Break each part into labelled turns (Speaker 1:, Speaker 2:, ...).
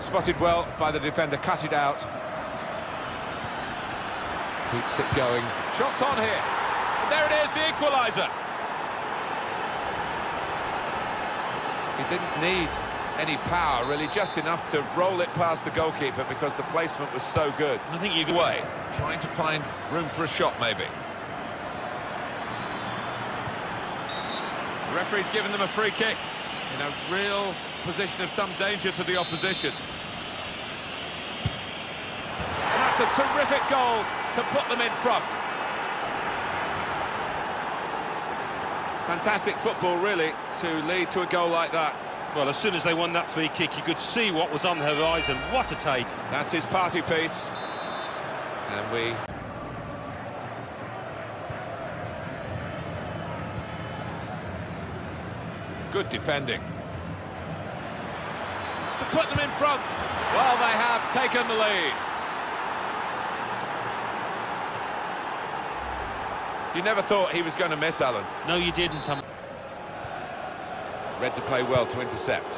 Speaker 1: Spotted well by the defender, cut it out. Keeps it going. Shots on here. And there it is, the equaliser. He didn't need any power, really, just enough to roll it past the goalkeeper because the placement was so good.
Speaker 2: I think you could...
Speaker 1: Way, trying to find room for a shot, maybe. The referee's given them a free kick in a real position of some danger to the opposition. And that's a terrific goal to put them in front. Fantastic football, really, to lead to a goal like that.
Speaker 2: Well, as soon as they won that free kick, you could see what was on the horizon. What a take.
Speaker 1: That's his party piece. And we... Good defending. To put them in front. Well, they have taken the lead. You never thought he was going to miss, Alan.
Speaker 2: No, you didn't.
Speaker 1: Read the play well to intercept.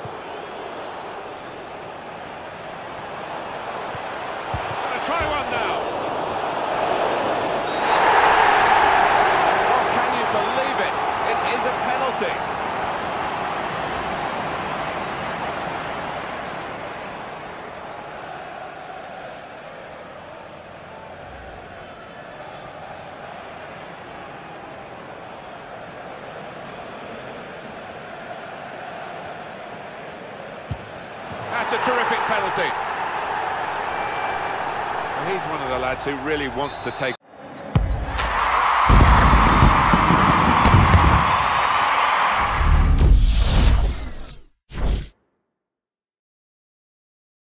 Speaker 1: Gonna try one now. Oh, can you believe it? It is a penalty. That's a terrific penalty. Well, he's one of the lads who really wants to take